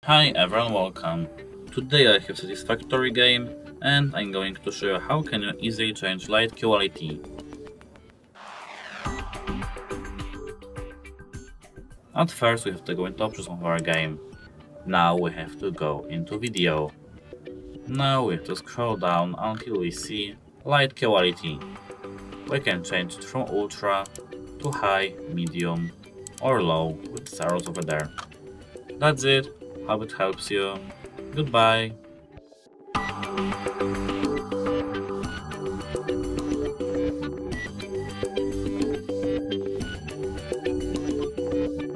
Hi everyone, welcome. Today I have Satisfactory game and I'm going to show you how can you easily change light quality. At first we have to go into options of our game. Now we have to go into video. Now we have to scroll down until we see light quality. We can change it from ultra to high, medium or low with the arrows over there. That's it. Hope it helps you. Goodbye.